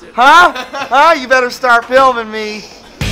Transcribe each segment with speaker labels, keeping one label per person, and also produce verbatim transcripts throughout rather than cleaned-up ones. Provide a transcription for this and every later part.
Speaker 1: Huh? Huh? You better start filming me.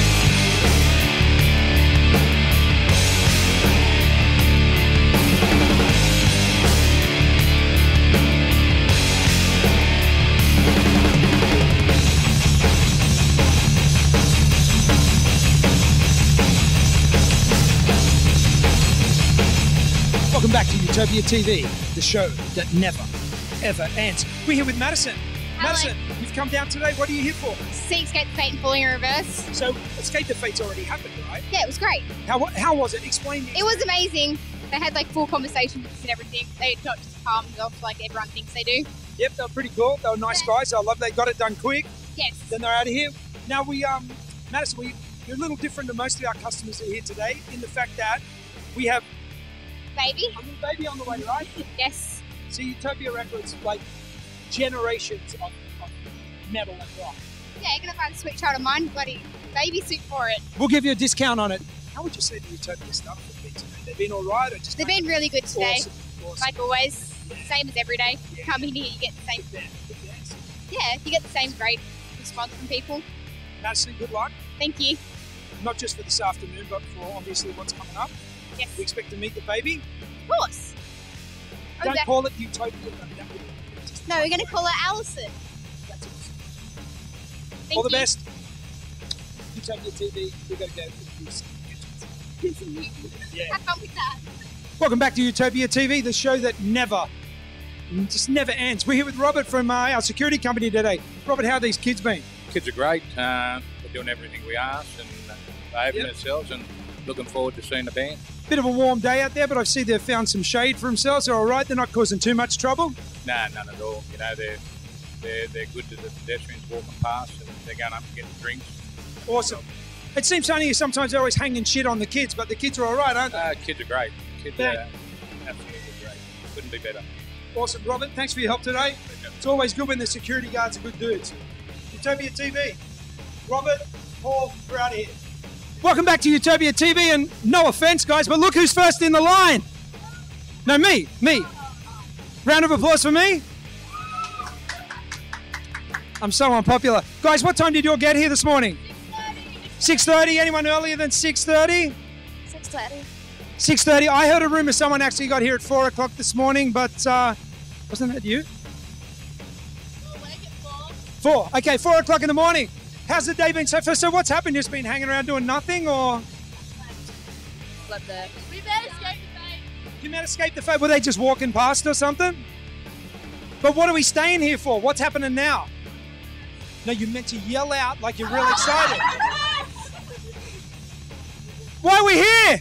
Speaker 2: Welcome back to Utopia T V, the show that never, ever ends. We're here with Madison.
Speaker 3: Hello.
Speaker 2: Madison, you've come down today. What are you here for?
Speaker 3: See Escape the Fate and Falling in Reverse.
Speaker 2: So, Escape the Fate's already happened, right?
Speaker 3: Yeah, it was great.
Speaker 2: How how was it? Explain it.
Speaker 3: It was amazing. They had like full conversations and everything. They not just palmed off like everyone thinks they do.
Speaker 2: Yep, they were pretty cool. They were nice
Speaker 3: Yeah.
Speaker 2: guys. I love they got it done quick.
Speaker 3: Yes.
Speaker 2: Then they're out of here. Now we, um, Madison, we, you're a little different to most of our customers that are here today in the fact that we have
Speaker 3: Baby.
Speaker 2: a little baby on the way, right?
Speaker 3: Yes.
Speaker 2: So Utopia Records, like generations of, of metal and rock.
Speaker 3: Yeah, you're gonna find a sweet child of mine. Bloody baby suit for it.
Speaker 2: We'll give you a discount on it. How would you say the Utopia stuff has been today? They've been all right, or just
Speaker 3: They've been really good today.
Speaker 2: awesome, awesome.
Speaker 3: Like always,
Speaker 2: Yeah.
Speaker 3: same as every day.
Speaker 2: Yeah.
Speaker 3: Come in here, you get the same.
Speaker 2: Yeah, yeah.
Speaker 3: Yeah, you get the same great response from people.
Speaker 2: Madison, good luck.
Speaker 3: Thank you.
Speaker 2: Not just for this afternoon, but for obviously what's coming up.
Speaker 3: Yes.
Speaker 2: We expect to meet the baby.
Speaker 3: Of course. Oh,
Speaker 2: Don't
Speaker 3: that-
Speaker 2: call it Utopia. though. That would be just-
Speaker 3: No, we're gonna call her Allison.
Speaker 2: That's awesome.
Speaker 3: Thank
Speaker 2: All the
Speaker 3: you.
Speaker 2: best. Utopia T V. We've got to go with this. Yeah.
Speaker 3: Have fun with that.
Speaker 2: Welcome back to Utopia T V, the show that never, just never ends. We're here with Robert from uh, our security company today. Robert, how have these kids been?
Speaker 4: Kids are great. Uh, they're doing everything we ask and uh, behaving
Speaker 2: Yep.
Speaker 4: themselves, and looking forward to seeing the band.
Speaker 2: Bit of a warm day out there, but I see they've found some shade for themselves. They're all right. They're not causing too much trouble.
Speaker 4: Nah, none at all. You know, they're they're they're good to the pedestrians walking past, and they're going up and getting drinks.
Speaker 2: Awesome. It seems funny sometimes they're always hanging shit on the kids, but the kids are all right, aren't they?
Speaker 4: Uh, kids are great. Kids
Speaker 2: Yeah.
Speaker 4: are absolutely great. Couldn't be better.
Speaker 2: Awesome, Robert. Thanks for your help today. It's always good when the security guards are good dudes. Utopia T V. Robert, Paul, we're out of here. Welcome back to Utopia T V, and no offense, guys, but look who's first in the line. No, me, me. Round of applause for me. I'm so unpopular. Guys, what time did you all get here this morning? six thirty. Anyone earlier than six thirty?
Speaker 3: six thirty.
Speaker 2: six thirty. I heard a rumor someone actually got here at four o'clock this morning, but uh, wasn't that you? Four. Okay, four o'clock in the morning. How's the day been so far? So what's happened? Just been hanging around doing nothing, or
Speaker 3: Love that.
Speaker 5: We better escape the fate.
Speaker 2: you might escape the fate? Were they just walking past or something? But what are we staying here for? What's happening now? No, you meant to yell out like you're real excited. Why are we here?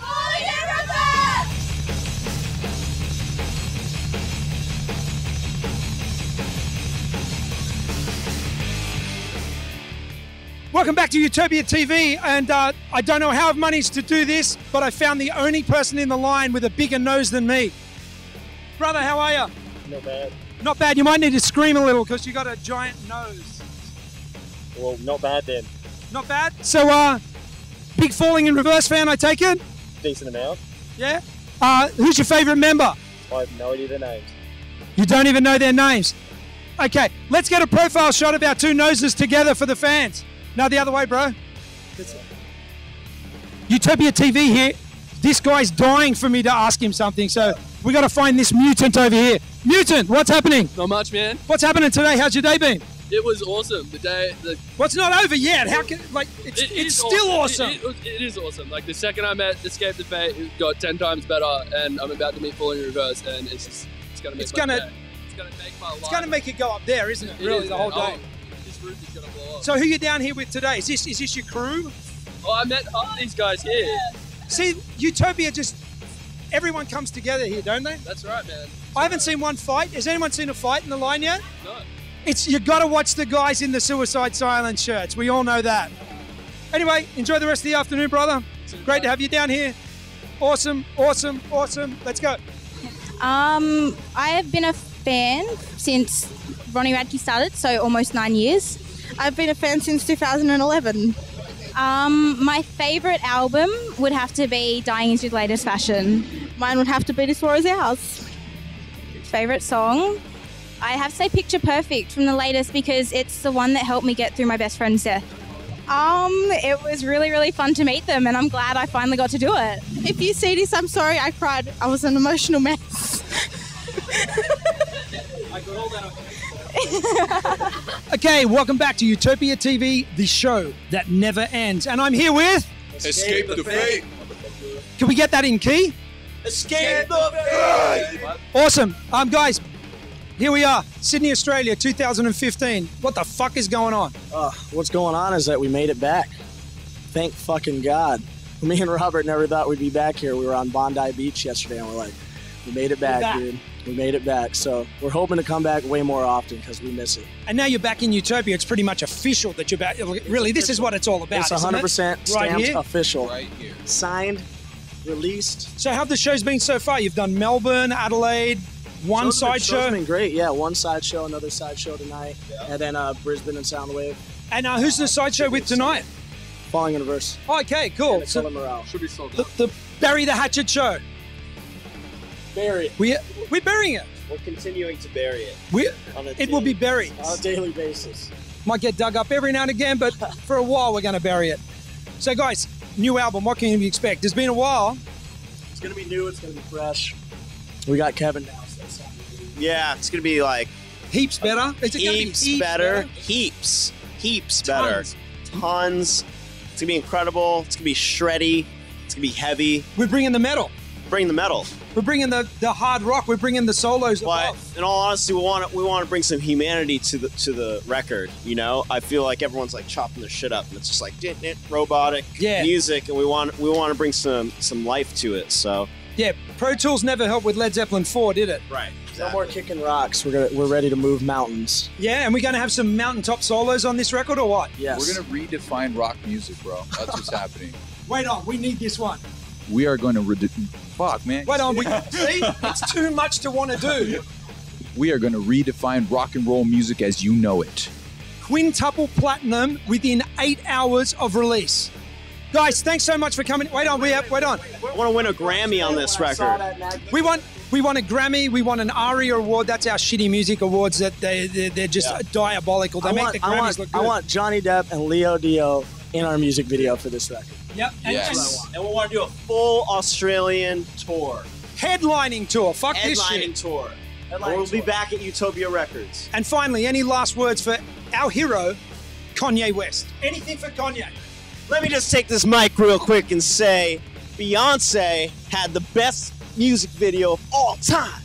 Speaker 2: Welcome back to Utopia T V, and uh, I don't know how I've managed to do this, but I found the only person in the line with a bigger nose than me. Brother, how are you?
Speaker 6: Not bad.
Speaker 2: Not bad. You might need to scream a little because you got a giant nose.
Speaker 6: Well, not bad then.
Speaker 2: Not bad. So, uh, big Falling in Reverse fan, I take it?
Speaker 6: Decent amount.
Speaker 2: Yeah. Uh, who's your favourite member?
Speaker 6: I have no idea their names.
Speaker 2: You don't even know their names. Okay, let's get a profile shot of our two noses together for the fans. No, the other way, bro. That's it. Utopia T V here. This guy's dying for me to ask him something, so we got to find this mutant over here. Mutant, what's happening?
Speaker 7: Not much, man.
Speaker 2: What's happening today? How's your day been?
Speaker 7: It was awesome. The day, the
Speaker 2: What's not over yet? How can like it's
Speaker 7: it
Speaker 2: it's
Speaker 7: is
Speaker 2: still awesome.
Speaker 7: It, it, it is awesome. Like the second I met Escape the Fate, it got ten times better, and I'm about to meet Falling in Reverse, and it's just it's gonna make
Speaker 2: It's
Speaker 7: my
Speaker 2: gonna-
Speaker 7: day. It's gonna make my life.
Speaker 2: It's going to make it go up there, isn't it?
Speaker 7: It
Speaker 2: Really,
Speaker 7: is,
Speaker 2: the whole
Speaker 7: man.
Speaker 2: day.
Speaker 7: Oh, this roof is gonna blow up.
Speaker 2: So who you down here with today? Is this is this your crew?
Speaker 7: Oh, I met half these guys here.
Speaker 2: See, Utopia just everyone comes together here, don't they?
Speaker 7: That's right, man.
Speaker 2: I haven't seen one fight. Has anyone seen a fight in the line yet?
Speaker 7: No.
Speaker 2: It's you got to watch the guys in the Suicide Silence shirts. We all know that. Anyway, enjoy the rest of the afternoon, brother. Great to have you down here. Awesome, awesome, awesome. Let's go.
Speaker 8: Um, I have been a fan since Ronnie Radke started, so almost nine years. I've been a fan since two thousand eleven. Um, my favourite album would have to be Dying Is Your Latest Fashion. Mine would have to be This War Is Ours. Favourite song? I have to say Picture Perfect from the latest because it's the one that helped me get through my best friend's death. Um, it was really, really fun to meet them and I'm glad I finally got to do it.
Speaker 5: If you see this, I'm sorry, I cried. I was an emotional mess.
Speaker 2: I got all that. Okay, welcome back to Utopia T V, the show that never ends. And I'm here with...
Speaker 9: Escape the Fate.
Speaker 2: Can we get that in key?
Speaker 9: Escape the Fate.
Speaker 2: Awesome. Um, guys, here we are, Sydney, Australia, two thousand fifteen. What the fuck is going on?
Speaker 10: Uh, what's going on is that we made it back. Thank fucking God. Me and Robert never thought we'd be back here. We were on Bondi Beach yesterday and we're like, we made it back,
Speaker 2: back.
Speaker 10: dude. We made it back. So we're hoping to come back way more often because we miss it.
Speaker 2: And now you're back in Utopia. It's pretty much official that you're back. Really, this is what it's all about.
Speaker 10: It's one hundred percent
Speaker 2: isn't it? Right
Speaker 10: stamped
Speaker 2: here?
Speaker 10: official.
Speaker 9: Right here.
Speaker 10: Signed, released.
Speaker 2: So how have the shows been so far? You've done Melbourne, Adelaide, one
Speaker 10: Show's been-
Speaker 2: side
Speaker 10: show's
Speaker 2: show.
Speaker 10: been great. Yeah, one side show, another side show tonight. Yeah. And then uh, Brisbane and Soundwave.
Speaker 2: And uh, who's the side show with tonight?
Speaker 10: Falling Universe.
Speaker 2: Oh, okay, cool.
Speaker 10: And
Speaker 2: So
Speaker 10: Color Morale.
Speaker 9: Should be sold
Speaker 2: the, the Bury the Hatchet show.
Speaker 10: Bury it.
Speaker 2: We, we're burying it.
Speaker 6: We're continuing to bury it.
Speaker 2: We,
Speaker 6: On a
Speaker 2: it will be
Speaker 6: daily-
Speaker 2: buried.
Speaker 10: On a daily basis.
Speaker 2: Might get dug up every now and again, but for a while we're going to bury it. So guys, new album, what can you expect? It's been a while.
Speaker 10: It's going to be new. It's going to be fresh. We got Kevin now. So that's
Speaker 11: Yeah, it's gonna be like
Speaker 2: Heaps better. Is it gonna be
Speaker 11: heaps,
Speaker 2: heaps
Speaker 11: better.
Speaker 2: better?
Speaker 11: Heaps, heaps
Speaker 2: Tons.
Speaker 11: better. Tons. It's gonna be incredible. It's gonna be shreddy. It's gonna be heavy.
Speaker 2: We're bringing the metal.
Speaker 11: Bring the metal.
Speaker 2: We're bringing the, the hard rock. We're bringing the solos.
Speaker 11: But
Speaker 2: above.
Speaker 11: in all honesty, we want to we want to bring some humanity to the to the record. You know, I feel like everyone's like chopping their shit up, and it's just like dit, dit, robotic
Speaker 2: Yeah.
Speaker 11: music, and we want we want to bring some some life to it. So
Speaker 2: Yeah, Pro Tools never helped with Led Zeppelin four, did it?
Speaker 11: right.
Speaker 10: No more kicking rocks. We're gonna, we're ready to move mountains.
Speaker 2: Yeah, and we're going to have some mountaintop solos on this record or what?
Speaker 10: Yes.
Speaker 9: We're gonna redefine rock music, bro. That's what's happening.
Speaker 2: Wait on, we need this one.
Speaker 9: We are going to rede- fuck, man.
Speaker 2: Wait on, we see? It's too much to want to do.
Speaker 9: We are going to redefine rock and roll music as you know it.
Speaker 2: Quintuple platinum within eight hours of release. Guys, thanks so much for coming. Wait on, we have, wait on.
Speaker 11: I want to win a Grammy on this record.
Speaker 2: We want we want a Grammy, we want an ARIA award. That's our shitty music awards that they, they're, they're just
Speaker 11: Yeah.
Speaker 2: diabolical. They
Speaker 10: I
Speaker 2: make
Speaker 10: want,
Speaker 2: the
Speaker 10: I
Speaker 2: Grammys
Speaker 10: want,
Speaker 2: look good.
Speaker 10: I want Johnny Depp and Leo Dio in our music video for this record.
Speaker 2: Yep. And,
Speaker 9: Yes.
Speaker 11: And we want to do a full Australian tour.
Speaker 2: and headlining tour. Fuck this shit.
Speaker 11: Headlining tour. And we'll be back at Utopia Records.
Speaker 2: And finally, any last words for our hero, Kanye West? Anything for Kanye?
Speaker 11: Let me just take this mic real quick and say Beyonce had the best music video of all time.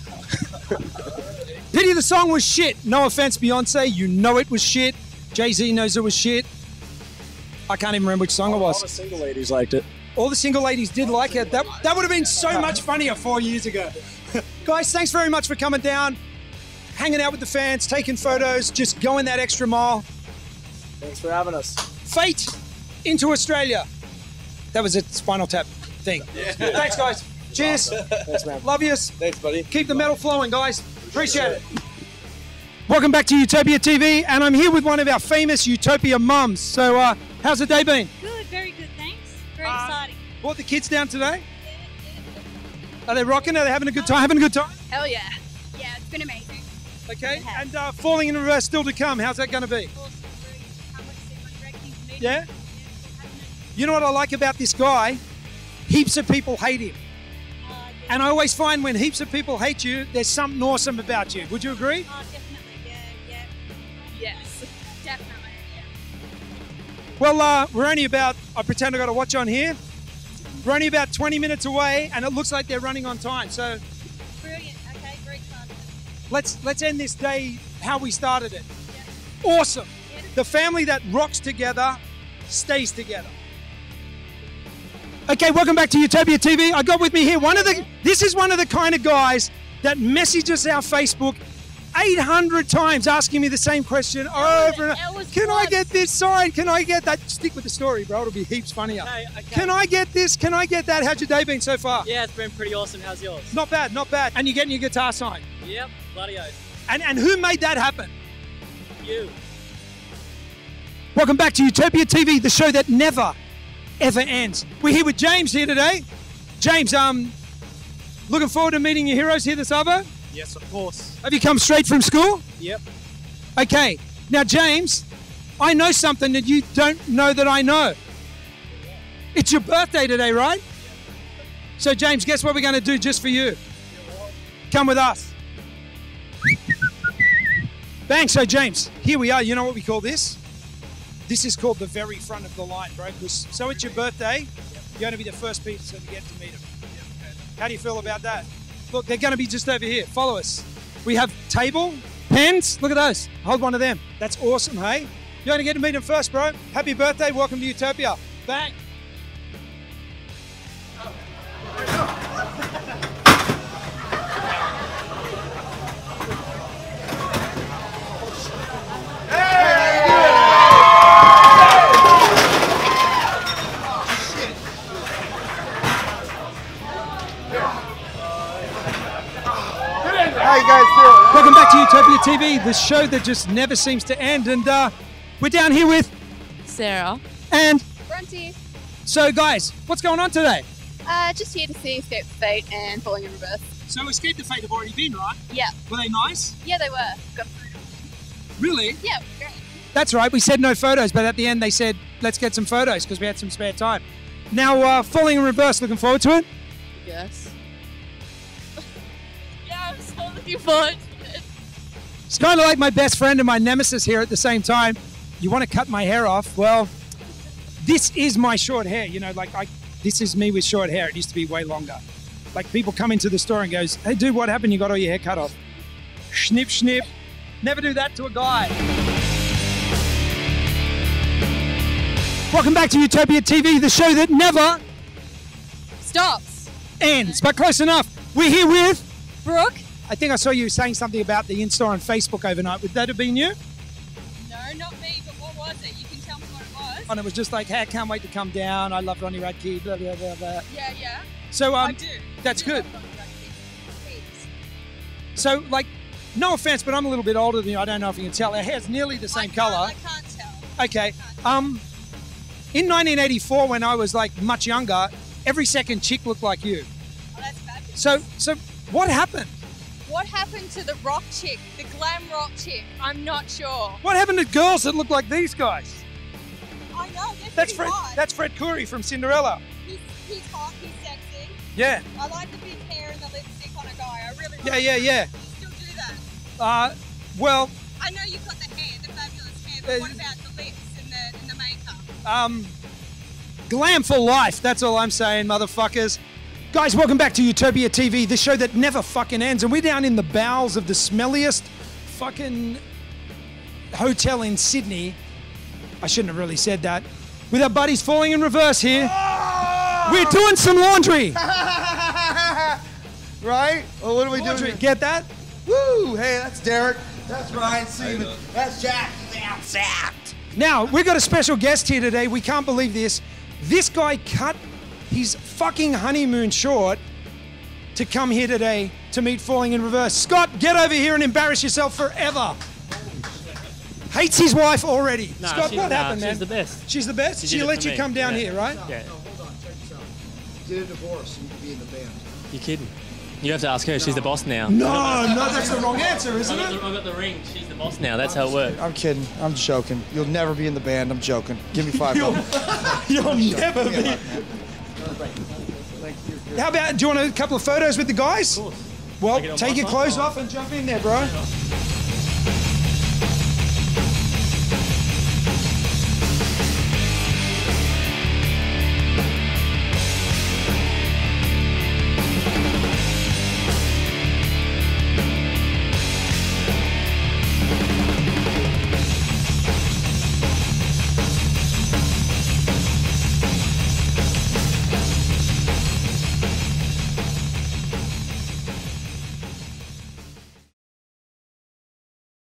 Speaker 2: Pity the song was shit. No offense, Beyonce. You know it was shit. Jay-Z knows it was shit. I can't even remember which song it
Speaker 10: All
Speaker 2: was.
Speaker 10: the single ladies liked it.
Speaker 2: All the single ladies did like it. That, that would have been so much funnier four years ago. Guys, thanks very much for coming down, hanging out with the fans, taking photos, just going that extra mile.
Speaker 10: Thanks for having us.
Speaker 2: Fate into Australia. That was a Spinal Tap thing. Thanks, guys. Cheers.
Speaker 10: Thanks, man.
Speaker 2: Love yous.
Speaker 6: Thanks, buddy.
Speaker 2: Keep the metal flowing, guys. Appreciate it. Welcome back to Utopia T V, and I'm here with one of our famous Utopia mums. So, uh, how's the day been?
Speaker 12: Good, very good, thanks. Very
Speaker 2: Uh,
Speaker 12: exciting.
Speaker 2: Brought the kids down today? Are they rocking? Are they having a good time? Having a good time?
Speaker 3: Hell yeah. Yeah, it's been amazing.
Speaker 2: Okay. And uh, Falling in Reverse still to come. How's that going to be?
Speaker 12: Awesome, very good. Can't wait to see everyone directing to meet
Speaker 2: Yeah?
Speaker 12: them. Yeah, still happening.
Speaker 2: You know what I like about this guy? Heaps of people hate him.
Speaker 12: Uh, yeah.
Speaker 2: And I always find when heaps of people hate you, there's something awesome about you. Would you agree?
Speaker 12: Oh, definitely, yeah, yeah.
Speaker 3: Yes, definitely. Yeah.
Speaker 2: Well, uh, we're only about, I pretend I got a watch on here. We're only about twenty minutes away, and it looks like they're running on time. So
Speaker 12: Brilliant, okay, very excited.
Speaker 2: let's let's end this day how we started it. Awesome. The family that rocks together stays together. Okay, welcome back to Utopia T V. I got with me here one of the. This is one of the kind of guys that messages our Facebook eight hundred times asking me the same question over and over. Can I get this sign? Can I get that? Stick with the story, bro. It'll be heaps funnier.
Speaker 13: Okay, okay.
Speaker 2: Can I get this? Can I get that? How's your day been so far?
Speaker 13: Yeah, it's been pretty awesome. How's yours?
Speaker 2: Not bad, not bad. And you're getting your guitar signed.
Speaker 13: Yep, bloody oath.
Speaker 2: And and who made that happen?
Speaker 13: You.
Speaker 2: Welcome back to Utopia T V, the show that never, ever ends. We're here with James here today. James, um, looking forward to meeting your heroes here this Arvo?
Speaker 13: Yes, of course.
Speaker 2: Have you come straight from school?
Speaker 13: Yep.
Speaker 2: Okay. Now, James, I know something that you don't know that I know. It's your birthday today, right? So, James, guess what we're going to do just for you? Come with us. Bang. So, James, here we are. You know what we call this? This is called the very front of the line, bro. 'Cause- So it's your birthday. You're going to be the first person to get to meet them. How do you feel about that? Look, they're going to be just over here. Follow us. We have table, pens. Look at those. Hold one of them. That's awesome, hey? You're going to get to meet them first, bro. Happy birthday. Welcome to Utopia. Bang.
Speaker 1: How you guys doing?
Speaker 2: Welcome back to Utopia T V, the show that just never seems to end. And uh, we're down here with
Speaker 14: Sarah.
Speaker 2: And
Speaker 3: Bronte.
Speaker 2: so, guys, what's going on today?
Speaker 3: Uh, just here to see Escape the Fate and Falling in Reverse.
Speaker 2: So, Escape the Fate have already been, right?
Speaker 3: Yeah.
Speaker 2: Were they nice?
Speaker 3: Yeah, they were. Got
Speaker 2: Really?
Speaker 3: Yeah, great.
Speaker 2: That's right. We said no photos, but at the end they said, let's get some photos because we had some spare time. Now, uh, Falling in Reverse, looking forward to it?
Speaker 14: Yes. Yeah, I'm so looking forward to it.
Speaker 2: It's kind of like my best friend and my nemesis here at the same time. You want to cut my hair off? Well, this is my short hair. You know, like I, this is me with short hair. It used to be way longer. Like people come into the store and goes, hey dude, what happened? You got all your hair cut off. Snip, snip. Never do that to a guy. Welcome back to Utopia T V, the show that never
Speaker 14: Stops.
Speaker 2: ends, but close enough. We're here with
Speaker 14: Brooke.
Speaker 2: I think I saw you saying something about the Insta on Facebook overnight. Would that have been you?
Speaker 14: No, not me, but what was it? You can tell me what it was.
Speaker 2: And it was just like, hey, I can't wait to come down. I love Ronnie Radke, blah, blah, blah, blah.
Speaker 14: Yeah, yeah.
Speaker 2: So, um,
Speaker 14: I do.
Speaker 2: that's
Speaker 14: I do
Speaker 2: good.
Speaker 14: love Ronnie Radke. Heaps.
Speaker 2: So, like, no offense, but I'm a little bit older than you. I don't know if you can tell. Our hair's nearly the same color.
Speaker 14: I can't tell.
Speaker 2: Okay. Um, in nineteen eighty-four, when I was like much younger, every second chick looked like you.
Speaker 14: Oh, that's fabulous.
Speaker 2: So, so what happened?
Speaker 14: What happened to the rock chick, the glam rock chick? I'm not sure.
Speaker 2: What happened to girls that look like these guys?
Speaker 14: I know, they're
Speaker 2: That's
Speaker 14: pretty
Speaker 2: Fred.
Speaker 14: hot.
Speaker 2: That's Fred Coury from Cinderella.
Speaker 14: He's, he's hot, he's sexy.
Speaker 2: Yeah.
Speaker 14: I like the big hair and the lipstick on a guy. I really like
Speaker 2: Yeah, yeah, yeah.
Speaker 14: it. You still do that?
Speaker 2: Uh, well,
Speaker 14: I know you've got the hair, the fabulous hair, but
Speaker 2: Uh,
Speaker 14: what about the lips and the, and the makeup?
Speaker 2: um, glam for life. That's all I'm saying, motherfuckers. Guys, welcome back to Utopia T V, the show that never fucking ends. And we're down in the bowels of the smelliest fucking hotel in Sydney. I shouldn't have really said that. With our buddies Falling in Reverse here.
Speaker 1: Oh!
Speaker 2: We're doing some laundry.
Speaker 1: Right? Well, what are we
Speaker 2: Laundry.
Speaker 1: doing?
Speaker 2: Get that?
Speaker 1: Woo! Hey, that's Derek. That's Ryan Seaman. That's Jack. That's Act.
Speaker 2: Now, we've got a special guest here today. We can't believe this. This guy cut his fucking honeymoon short to come here today to meet Falling in Reverse. Scott, get over here and embarrass yourself forever. Hates his wife already.
Speaker 15: Nah,
Speaker 2: Scott,
Speaker 15: she's-
Speaker 2: what
Speaker 15: nah,
Speaker 2: happened,
Speaker 15: she's
Speaker 2: man?
Speaker 15: the best.
Speaker 2: She's the best?
Speaker 15: She
Speaker 2: She,
Speaker 15: did it
Speaker 2: let
Speaker 15: for
Speaker 2: you
Speaker 15: me.
Speaker 2: come down
Speaker 15: Yeah.
Speaker 2: here, right?
Speaker 15: Yeah.
Speaker 1: Hold on, check this out. Did a divorce and you could be in the band.
Speaker 15: You're kidding. You have to ask her. She's the boss now.
Speaker 2: No, no, that's the wrong answer, isn't
Speaker 15: I've
Speaker 2: it?
Speaker 15: got, the, I've got the ring. She's the boss now. That's how it works.
Speaker 1: I'm kidding. I'm joking. You'll never be in the band. I'm joking. Give me five
Speaker 2: You'll-
Speaker 1: bucks.
Speaker 2: You'll never
Speaker 1: Give me a
Speaker 2: be.
Speaker 1: buck, man. Thank you.
Speaker 2: How about, do you want a couple of photos with the guys? Well,
Speaker 15: Take it on
Speaker 2: take
Speaker 15: my
Speaker 2: your
Speaker 15: phone?
Speaker 2: clothes off and jump in there, bro.